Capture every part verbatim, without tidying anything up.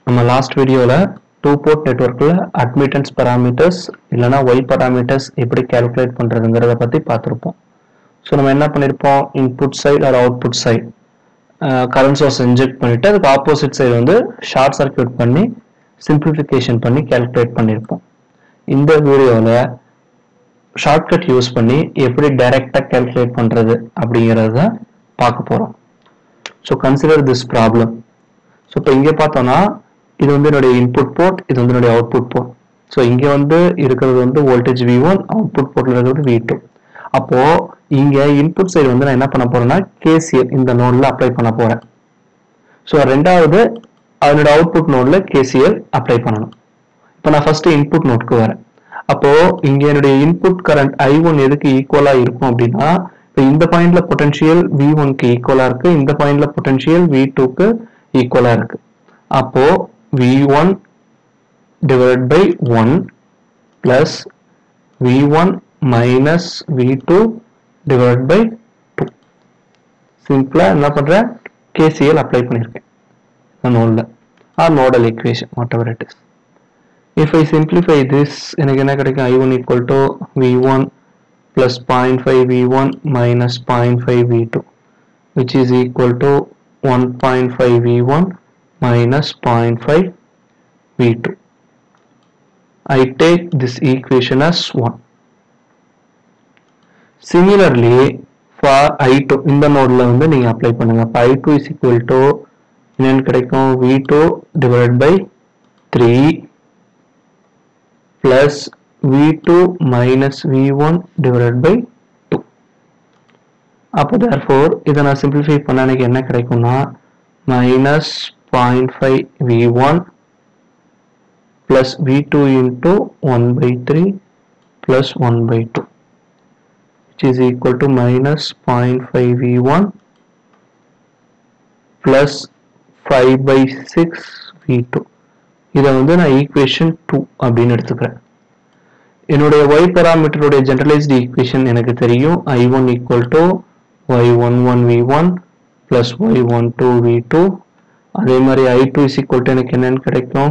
நம்ம லாஸ்ட் வீடியோல two port நெட்வொர்க்ல அட்மிட்டன்ஸ் parameters இல்லனா y parameters எப்படி கால்குலேட் பண்றதுங்கறத பத்தி பார்த்திருப்போம். சோ நம்ம என்ன பண்ணிருப்போம், input side or output side current source inject பண்ணிட்டு அதுக்கு ஆப்போசிட் சைடு வந்து ஷார்ட் சர்க்யூட் பண்ணி சிம்பிளிஃபிகேஷன் பண்ணி கால்குலேட் பண்ணிருப்போம். இந்த வீடியோல ஷார்ட்கட் யூஸ் பண்ணி எப்படி டைரக்ட்டா கால்குலேட் பண்றது அப்படிங்கறத பார்க்க போறோம். So consider this problem. So இப்போ இங்க பார்த்தோம்னா இது வந்து என்னோட இன்புட் போர்ட், இது வந்து என்னோட அவுட்புட் போர்ட். சோ இங்க வந்து இருக்கிறது வந்து வோல்டேஜ் V one, அவுட்புட் போர்ட்ல இருக்கிறது V two. அப்போ இங்க இன்புட் சைடு வந்து நான் என்ன பண்ண போறேன்னா K C L இந்த நோட்ல அப்ளை பண்ண போறேன். சோ ரெண்டாவது அதனோட அவுட்புட் நோட்ல K C L அப்ளை பண்ணனும். இப்போ நான் ஃபர்ஸ்ட் இன்புட் நோட்க்கு வரேன். அப்போ இங்க என்னோட இன்புட் கரண்ட் I one எதுக்கு ஈக்குவலா இருக்கும் அப்படின்னா இந்த பாயிண்ட்ல பொட்டன்ஷியல் V one க்கு ஈக்குவலா இருக்கு, இந்த பாயிண்ட்ல பொட்டன்ஷியல் V two க்கு ஈக்குவலா இருக்கு. அப்போ V one divided by one plus V one minus V two divided by two. சிம்பிளா என்ன பண்றேன், K C L அப்ளை பண்ணிருக்கேன் நோட்ல or nodal equation whatever it is. If I simplify this, எனக்கு என்ன கிடைக்கும், I one equal to V one plus zero point five V one minus zero point five V two, which is equal to one point five V one minus zero point five V two. I take this equation as one. Similarly, for I two, in the node la வந்து நீங்க apply பண்ணுங்க. I two is equal to என்ன கிடைக்கும், V two divided by three plus V two minus V one divided by two. அப்போ therefore இதை நான் simplify பண்ணா எனக்கு என்ன கிடைக்கும்னா minus zero point five V one plus V two into one by three plus one by two, which is equal to minus zero point five V one plus five by six V two. இதை வந்து நான் equation two அப்படின்னு எடுத்துக்கிறேன். என்னுடைய y parameter உடைய generalized equation எனக்கு தெரியும், I one equal to y eleven V one plus y twelve V two. அதே மாதிரி I two is equal to எனக்கு என்னன்னு கிடைக்கும்,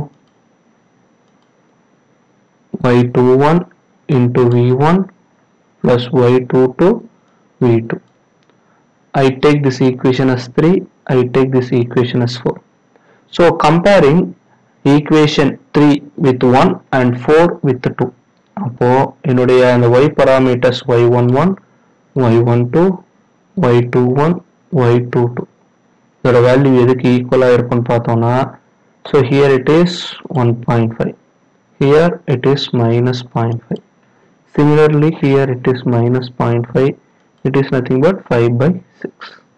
y twenty-one into V one plus y twenty-two V two. I take this equation as three, I take this equation as four. So comparing equation three with one and four with two. அப்போ என்னுடைய அந்த y parameters y eleven, y twelve, y twenty-one, y twenty-two இதோட value எதுக்கு ஈக்குவலா இருக்கும்னு பார்த்தோம்னா, so here it is one point five, here it is minus zero point five, similarly here it is minus zero point five, it is nothing but five by six.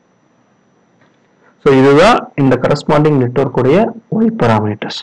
so இதுதான் இந்த corresponding network உடைய y parameters.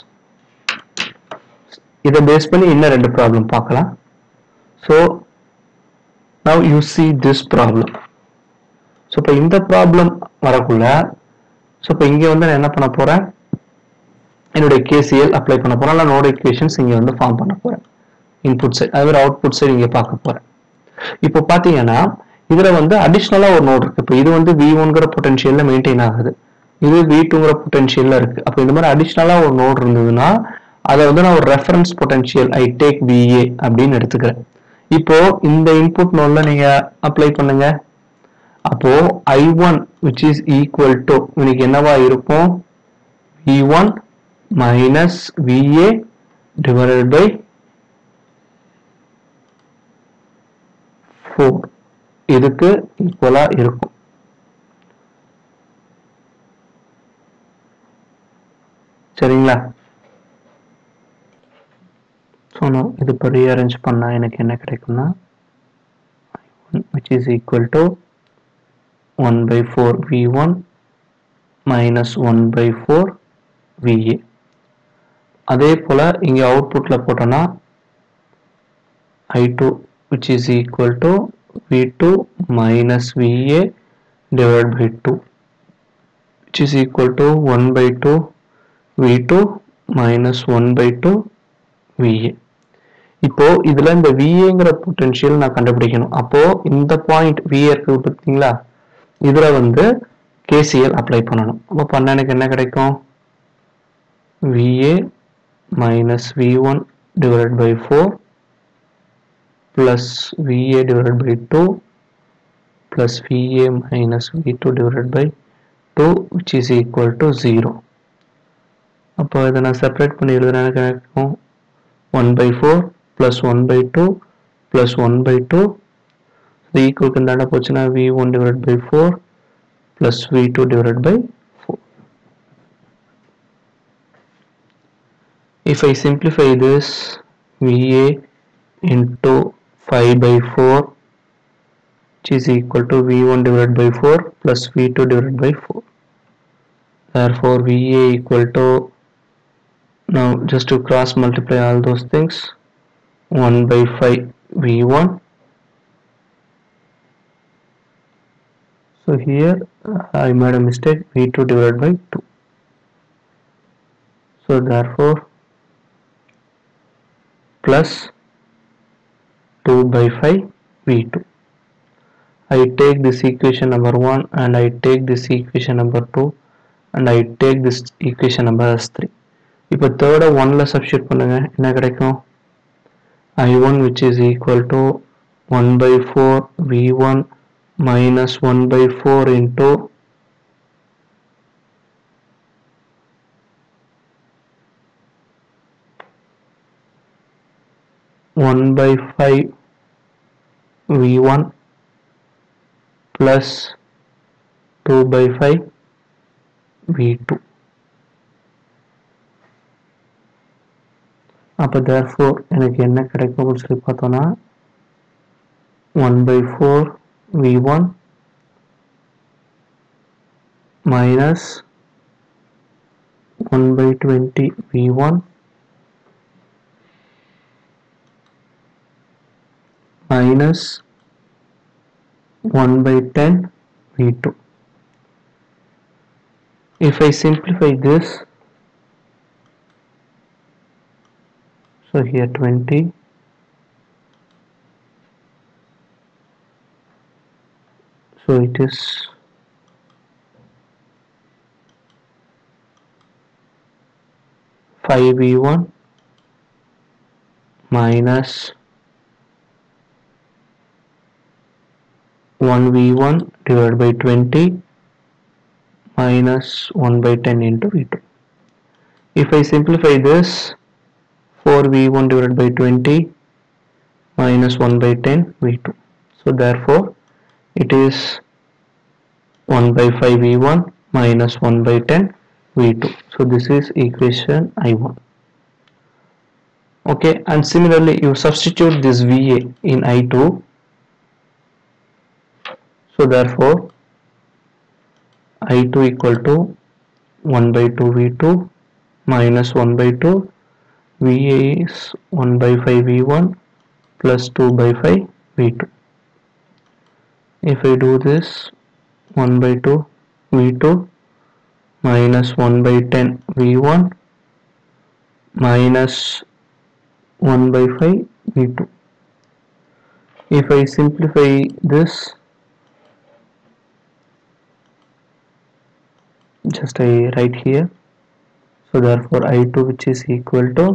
இதை base பண்ணி இன்னும் ரெண்டு problem பார்க்கலாம். so now you see this problem. so இப்போ இந்த ப்ராப்ளம் வரக்குள்ள so இப்போ இங்க வந்து நான் என்ன பண்ண போறேன், என்னுடைய K C L அப்ளை பண்ண போறேன், நான் நோட் ஈக்குவேஷன்ஸ் இங்க வந்து ஃபார்ம் பண்ண போறேன். இன்புட் சைடு அதே மாதிரி அவுட்புட் சைடு இங்க பார்க்க போறேன். இப்போ பாத்தீங்கன்னா இதுல வந்து அடிஷனலா ஒரு நோட் இருக்கு. இப்போ இது வந்து V one ங்கற பொட்டன்ஷியல்ல மெயின்டைன் ஆகுது, இது V two ங்கற பொட்டன்ஷியல்ல இருக்கு. அப்போ இந்த மாதிரி அடிஷனலா ஒரு நோட் இருந்ததுன்னா அதை வந்து நான் ஒரு reference potential I take V A அப்படின்னு எடுத்துக்கிறேன். இப்போ இந்த இன்புட் நோட்ல நீங்க அப்ளை பண்ணுங்க. அப்போ I one which is equal to உங்களுக்கு என்னவா இருக்கும், V one minus V A divided by four இதுக்கு ஈக்குவலா இருக்கும். சரிங்களா? so now இது இப்போ rearrange பண்ணா எனக்கு என்ன கிடைக்கும்னா I one which is equal to one by four V one minus one by four V A. அதே போல இங்க அவுட்புட்ல போட்டோம்னா I two which is equal to V two minus V A divided by two, which is equal to one by two V two minus one by two V A. இப்போ இதுல இந்த V A ங்கற potential நான் கண்டுபிடிக்கணும். அப்போ இந்த point V A இருக்கு பாத்தீங்களா, இதுல வந்து K C L அப்ளை பண்ணணும். அப்போ பண்ணா எனக்கு என்ன கிடைக்கும், V A minus V one divided by four plus V A divided by two plus V A minus V two divided by two, which is equal to zero. அப்போ இதை நான் separate பண்ணி எழுதுனா எனக்கு கிடைக்கும் one by four plus one by two plus one by two. The equal க்கு இந்தாண்ட போச்சுன்னா V one divided by four plus V two divided by four. If I simplify this, V A into five by four, which is equal to V one divided by four plus V two divided by four. Therefore, V A equal to, now just to cross multiply all those things, one by five V one. So here I made a mistake, V two divided by two. So therefore plus two by five V two. I take this equation number one and I take this equation number two and I take this equation number as three. இப்போ third one ல substitute பண்ணுங்க, என்ன கிடைக்கும்? I one which is equal to one by four V one minus one by four into one by five V one plus two by five V two. அப்போ therefore எனக்கு என்ன கிடைக்கும்னு சொல்லி பார்த்தோம்னா one by four V one minus one by twenty V one minus one by ten V two. If I simplify this, so here twenty, so it is five V one minus one V one divided by twenty minus one by ten into V two. If I simplify this, four V one divided by twenty minus one by ten V two. So therefore it is one by five V one minus one by ten V two. So this is equation I one. Okay, and similarly you substitute this V A in I two. So therefore I two equal to one by two V two minus one by two. V A is one by five V one plus two by five V two. If I do this, one by two V two minus one by ten V one minus one by five V two. If I simplify this, just I write here, so therefore I two which is equal to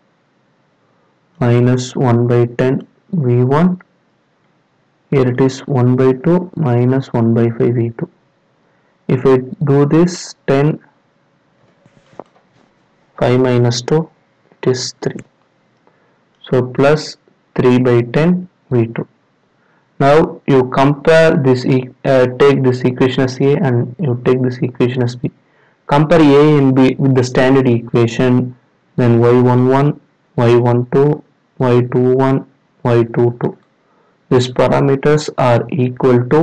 minus one by ten V one, here it is one by two minus one by five V two. If I do this, ten, five minus two, it is three, so plus three by ten V two. Now you compare this, uh, take this equation as A and you take this equation as B. Compare A and B with the standard equation, then y eleven, y twelve, y twenty-one, y twenty-two. These parameters are equal to,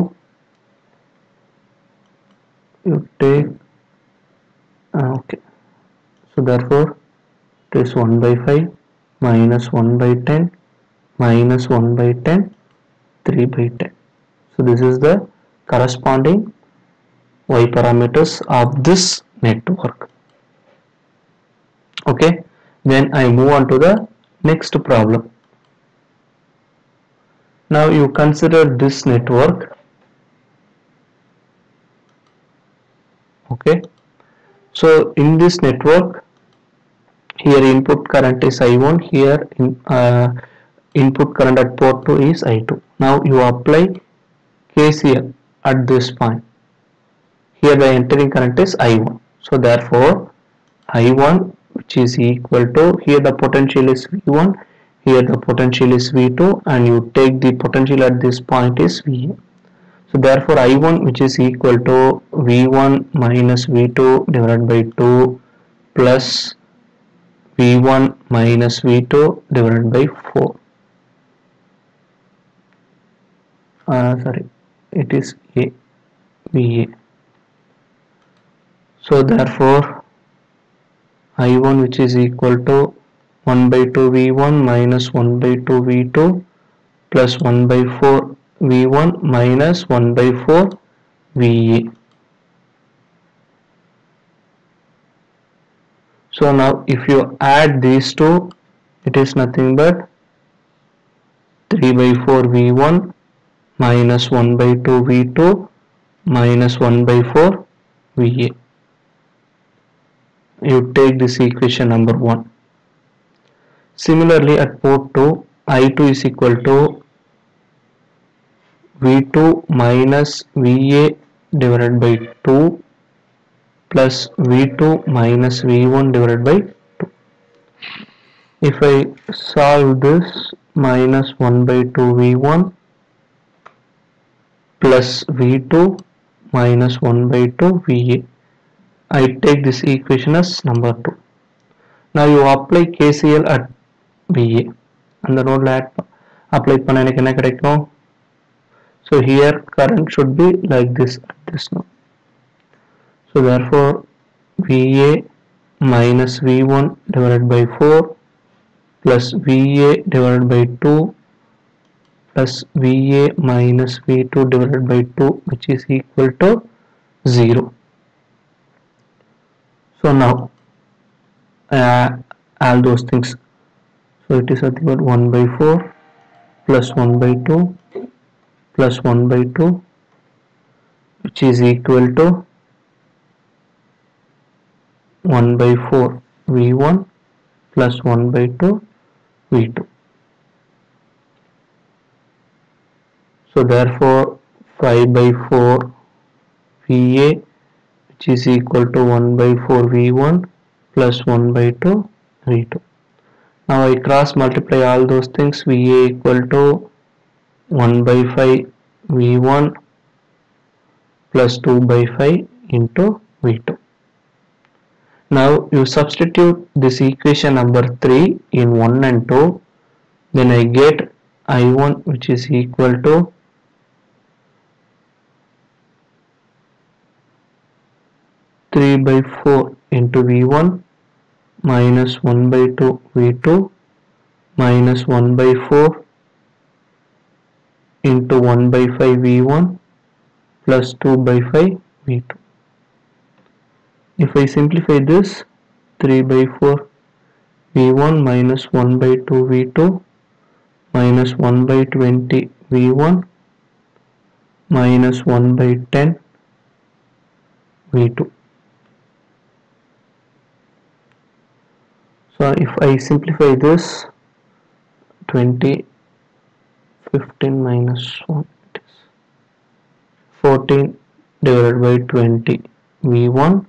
you take, uh, okay, so therefore it is one by five minus one by ten minus one by ten, three by ten. So this is the corresponding y parameters of this network. Okay, then I move on to the next problem. Now you consider this network. Okay, so in this network Here input current is I one, here in, uh, input current at port two is I two. Now you apply K C L at this point. Here the entering current is I one. So therefore I one, which is equal to, here the potential is V one, here the potential is V two, and you take the potential at this point is V A. So therefore I one, which is equal to V one minus V two divided by two plus V one minus V two divided by four. Uh, sorry, it is A, V A. So therefore I one, which is equal to one by two V one minus one by two V two plus one by four V one minus one by four V A. So now if you add these two, it is nothing but three by four V one minus one by two V two minus one by four V A. You take this equation number one. Similarly at port two, I two is equal to V two minus V A divided by two plus V two minus V one divided by two. If I solve this, minus one by two V one plus V two minus one by two V A. I take this equation as number two. Now you apply K C L at V A. And the node apply panna enakku enna kedaikum. So here current should be like this at this node. So therefore V A minus V one divided by four plus V A divided by two plus V A minus V two divided by two, which is equal to zero. So now uh, all those things. So it is nothing but one by four plus one by two plus one by two, which is equal to one by four V one plus one by two V two. So therefore five by four V A, which is equal to one by four V one plus one by two V two. Now I cross multiply all those things. V A equal to one by five V one plus two by five into V two. Now you substitute this equation number three in one and two, then I get I one, which is equal to three by four into V one minus one by two V two minus one by four into one by five V one plus two by five V two. If I simplify this, three by four V one minus one by two V two minus one by twenty V one minus one by ten V two. So if I simplify this, twenty, fifteen minus one, it is fourteen divided by twenty V one.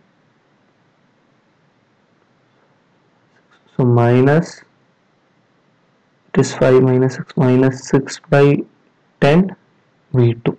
So minus, it is five minus six, minus six by ten V two.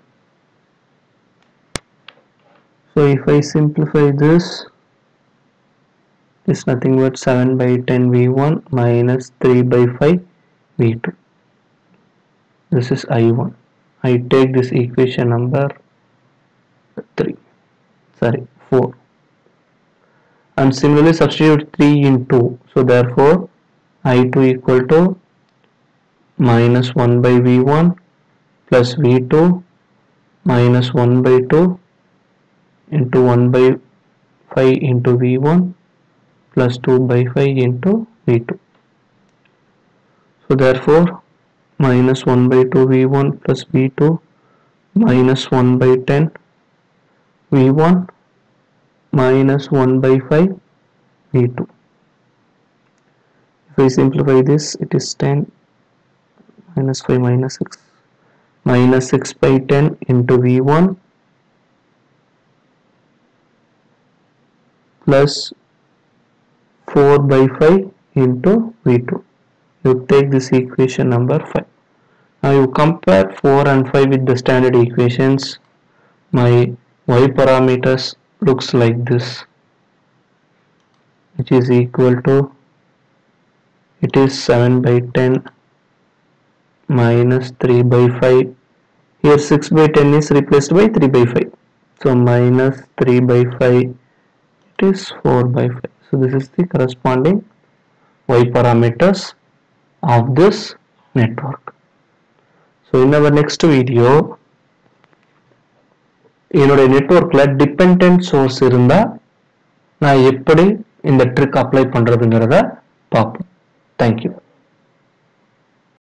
So if I simplify this, it is nothing but seven by ten V one minus three by five V two. This is I one. I take this equation number three, sorry, four. And similarly substitute three in two. So therefore I two equal to minus one by V one plus V two minus one by two into one by five into V one plus two by five into V two. So therefore minus one by two V one plus V two minus one by ten V one minus one by five V two. If I simplify this, it is ten minus five minus six minus six by ten into V one plus four by five into V two. You take this equation number five. Now you compare four and five with the standard equations. My y parameters looks like this, which is equal to, it is seven by ten minus three by five. Here six by ten is replaced by three by five. So minus three by five, it is four by five. So this is the corresponding y parameters of this network. So in our next video, என்னோட நெட்வொர்க்ல dependent source இருந்தா நான் எப்படி இந்த trick apply பண்றதுங்கறத பார்ப்போம். Thank you.